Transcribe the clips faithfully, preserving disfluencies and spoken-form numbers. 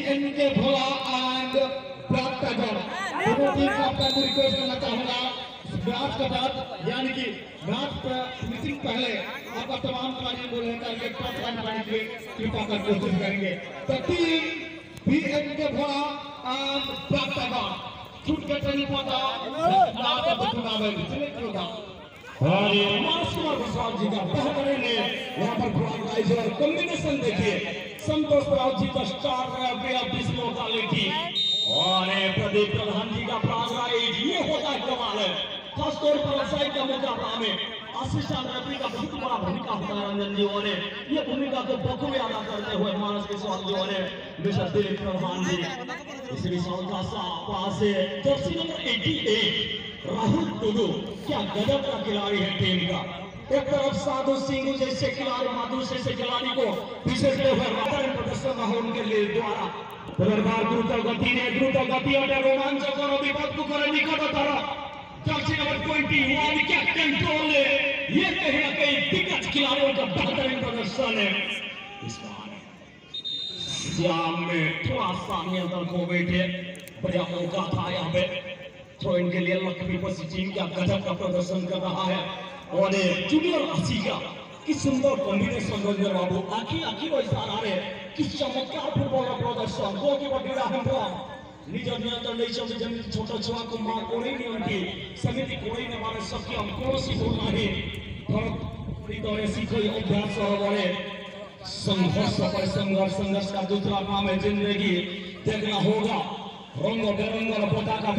N के भोला and प्राप्तगण दोनों team को आपका रिक्वेस्ट करना चाहूंगा मैच के बाद यानी कि मैच फिनिशिंग पहले आपका तमाम खिलाड़ी बोले करके टॉप रन बनाने के लिए कृपा कर कोशिश करेंगे। तो टीम बी एन के भोला एंड प्राप्तगण शूट करते नहीं पाता लास्ट तक टूर्नामेंट सिलेक्ट होगा और ये मास्टर विशाल जी का बेहतरीन है यहाँ पर फ्रंट और कॉम्बिनेशन देखिए संतोष राव जी का स्टार रहा बीस लोकालिटी और प्रदीप प्रधान जी का प्राइज ये होता है कमाल है खासतौर पर साइड का मुकाबला में असिस्टेंट रेफरी का बहुत बड़ा भूमिका होता है रंजन जी ने ये भूमिका को बखूबी अदा करते हुए मानस के साथ जो है मिस्टर दिलीप प्रधान जी इस विशाल का पास है जर्सी नंबर अठासी राहुल टुडू क्या गजब का खिलाड़ी है टीम का। एक तरफ साधु सिंह जैसे खिलाड़ी माधुर जैसे खिलाड़ी को पीछे से प्रदर्शन उनके लिए द्वारा पुनर्बार द्रुत गति ने द्रुत गति और रोमांचक और विपद को कर निकटतर जर्सी नंबर इक्कीस क्या कंट्रोल है ये कहीं ना कहीं दिग्गज खिलाड़ियों का बेहतरीन प्रदर्शन है। इस बार श्याम में थोड़ा सा नियंत्रण खो बैठे बढ़िया मौका था यहाँ पे थ्रो इन के लिए लक्ष्मी पसी टीम का गजब का प्रदर्शन कर रहा है और जूनियर राशि का किस सुंदर कॉम्बिनेशन रंजन बाबू आखी आखी वैसा रहे किस चमत्कार फुटबॉल प्रदर्शन गोलकीपर गिरा हम निज नियंत्रण नहीं चलते जमीन छोटा छुआ को मार कोई नहीं उनकी समिति कोई ने मारे सबके हम कौन-सी बोल नहीं पूरी तरह सीखो अभ्यास और संघर्ष पर संघर्ष संघर्ष का दूसरा नाम है जिंदगी देखना होगा रंग बेरंग पताका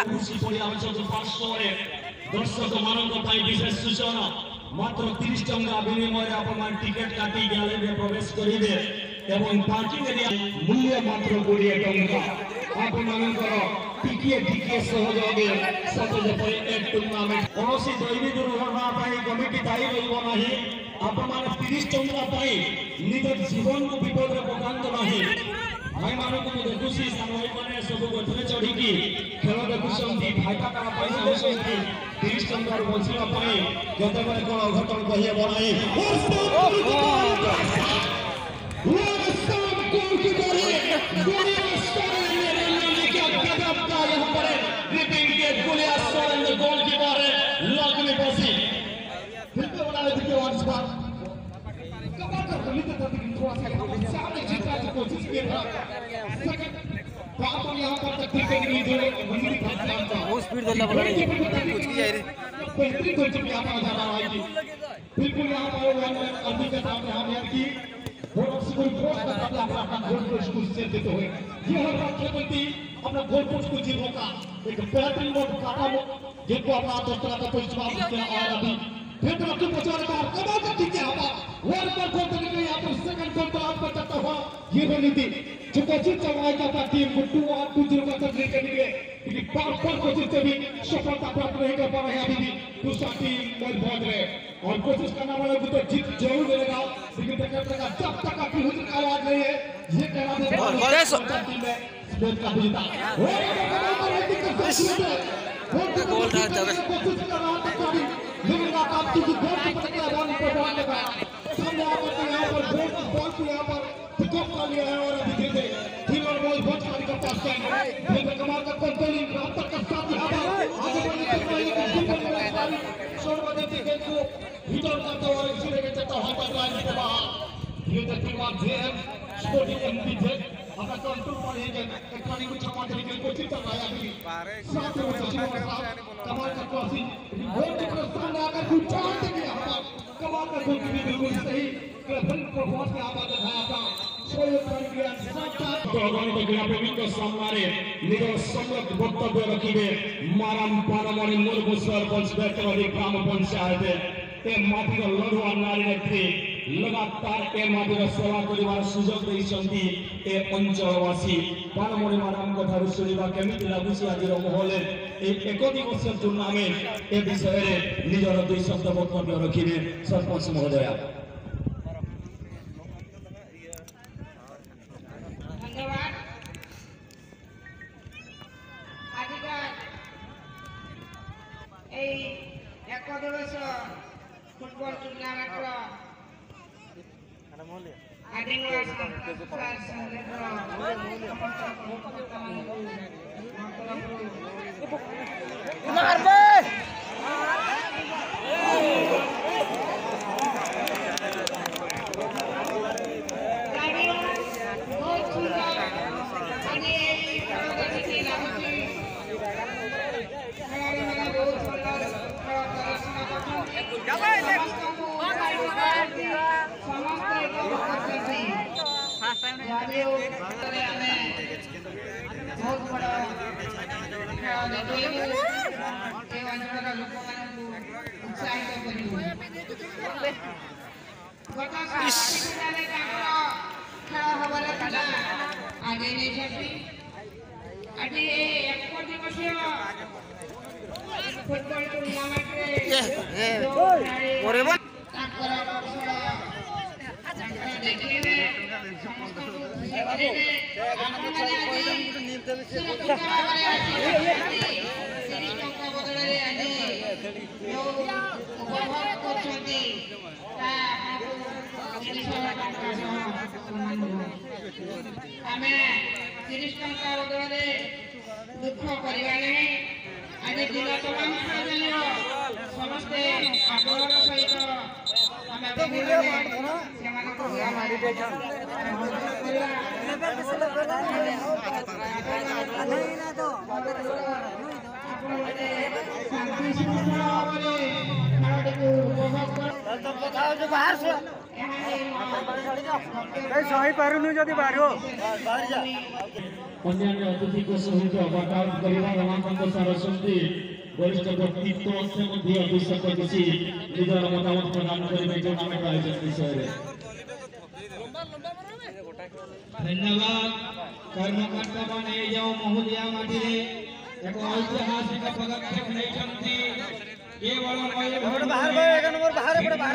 दर्शक मान विशेष सूचना मात्र तीस टंका विनिमय अपन टिकेट काटी गैलरी में प्रवेश करेंगे एवं पार्किंग एरिया मूल्य मात्र कोड़े टंका आपण टिके टिके सहयोगे सतज पर एक टूर्नामेंट कौनसी दैनिक दुर्घटना कमिटी दायी रहा आपण तीस टंका निज जीवन को विपद में पकांत नहीं भाई मानक को देखुसी सामने माने सब गठरे चढ़ी की खेल देखुसंती फायदा का पैसा होसंती तीस टंका बंचिला पई जते बरे कोन अघटन कहिए बनाई गोल की करे गोलियां सोरेन ने ने क्या गजब का यहां पर रिपिंग के गोलियां सोरेन ने गोल की बार लॉक में फंसी फिर तो बना ले के वापस बात कमाल का गलित था थोड़ा सा सामने जीतने की कोशिश की था बात और यहां पर तक क्रिकेट की जो मंडी फंसा था वो स्पीड देना पड़ रही है कुछ की जाए रे बेहतरीन गोल की यहां पर जा रहा है बिल्कुल यहां पर अभी के सामने हम यार की बहुत कोई फोर्स का अपना अपना गोल पोस्ट को से देते हुए ये हर बात खेलती अपना गोल पोस्ट को जीतने का एक बेहतरीन मोड काटा जिनको अपना दोस्तों का कोई जवाब दिया और अभी फिर तो आपको बचाने का कमाल का ठीक है हमारा वर्ल्ड कप को देने के यहाँ पर सेकंड गोल तो आपका जाता हुआ ये रणनीति जो कोचिंग चलाया जाता टीम को टू और टू जीरो का तक लेकर निकले लेकिन बार बार कोशिश से भी सफलता प्राप्त नहीं कर पा रहे हैं अभी भी दूसरा टीम बल भाग रहे और कोशिश करने वाले को तो जीत जरूर मिलेगा लेकिन देखने का जब तक आपकी हुजूर की आवाज नहीं है ये कहना देगा टीम में स्पेन का विजेता गोल था जब कोशिश कर रहा था कभी लेकिन आप की गोल की प्रक्रिया रन पर बॉल लगा सामने आप यहां पर गोल की बॉल को यहां पर पिकअप कर लिया है और अभी धीरे धीरे और बॉल बहुत सारी का पास है फिर कमाल का कंट्रोलिंग रास्ता का साथ यहां पर आगे बढ़ने की कोशिश की है शॉट बदल के गेंद को हिटर करते हुए सीधे के चक्कर हाथ पर लाइन के बाहर ये देखने बाद जेएम स्पोर्टिंग एमपी जे अपना कंट्रोल पर है कि कहानी को छपा देने की कोशिश कर रहा है अभी साथ में कमाल का क्रॉसिंग गोल के सामने आकर कुछ चार देंगे यहां पर कमाल का गोल की बिल्कुल सही क्लब परफॉर्मेंस के आवाज दिखाया था सोयो प्रक्रिया साथ तो आगामी तो क्रीड़ा प्रेमी को सम्माने निज सम्यक वक्तव्य रखिबे माराम पारमणि मूल सरपंच बेतरदी ग्राम पंचायत ए माटीर लड़ुआ नारी नेत्री लगातार ए माटीर सेवा करिवार सुযোগ देइसंती ए अंचलवासी पारमणि माराम कथारु सुनिबा केमिति लागुछि आजिर महले ए एक दिवसीय टूर्नामेंट ए विषय रे निजर दुई शब्द वक्तव्य रखिबे सरपंच महोदया। धन्यवाद। आजिकार ए एक दिवसीय फुटबल टूर्नामेंट ଆଦିବାସୀ ସଂସ୍କାର ସଂଘର ସମସ୍ତ କର୍ମକର୍ତ୍ତାମାନଙ୍କୁ बहुत बड़ा उत्साहित खेल हबार था आगे नहीं आज एक दिवसीय फुटबल टूर्नामेंट देखिए आमे तीस टंका बदले दुख करवा आज दिन तमाम समस्ते आग्रह सहित बाहर से सही पारुनी जदि बाहर हो अन्य अतिथि को सहित वार्तालाप करवा रमाकांत सार अछंती वरिष्ठ व्यक्तित्व से मध्य अभिषेक किसी निजर मतामत प्रदान करेंगे टूर्नामेंट आयोजन विषय में। धन्यवाद कर्मकर्ता माने जाओ महोदया माटी एक ऐतिहासिक पदक्षेप नहीं केवल बाहर एक नंबर बाहर बड़े बाहर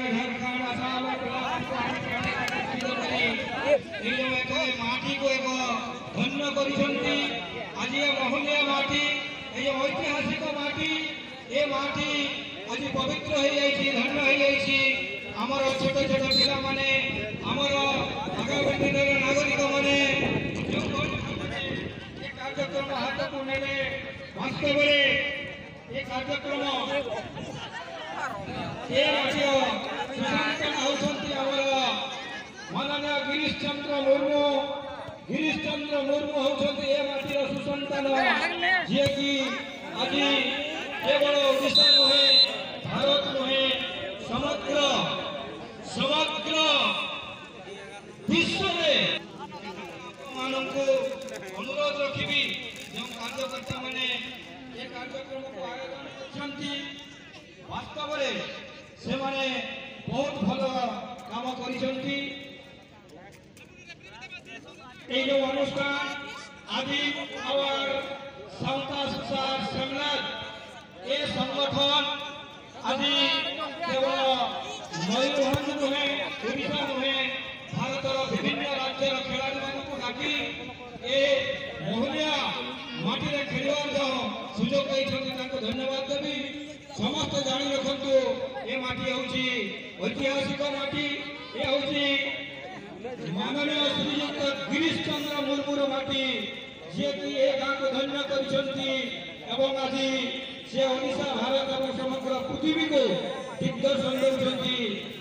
माटी को एक धन्य करिसंती आज महोदया माटी ये ऐतिहासिक माटी ये माटी आज पवित्र हो जाइए धन्य हो जाइए आमर छोट छोट पिला माने आमर आगामी दिन नागरिक माने जो कार्यक्रम हाथ को नेले वास्तव में ये कार्यक्रम ये राज्य सुशासन होउछंती आमर माननीय गिरीश चंद्र मुर्मू गिरीश चंद्र मुर्मू होउछंती ए माटीर सुसंतान जे कि आज केवल ओडिशा नुहे भारत नुहे समग्र समग्र विश्व में माननको अनुरोध रखिबी जो कार्यकर्ता माने ये कार्यक्रम को आयोजन करछंती वास्तव में से माने बहुत भलो काम करिसंती ये जो अनुष्ठान आदि आवर संता सुसार सम्मेलन ये संगठन आदि केवल मयूरभंज नुहे ओडिशा नुहे भारतर विभिन्न राज्यर खेलाड़ी मानक डाकी ए महोदया माटी खेलवार सुजोग धन्यवाद देवी समस्त जानी रखु ये माटी हूँ ऐतिहासिक माटी ये हूँ माननीय श्रीयुक्त गिरीश चंद्र मुर्मूर माटी जी कि ए गाँ को धन्य कर आज से ओडिशा भारत और समग्र पृथ्वी को दिग्दर्शन दौरान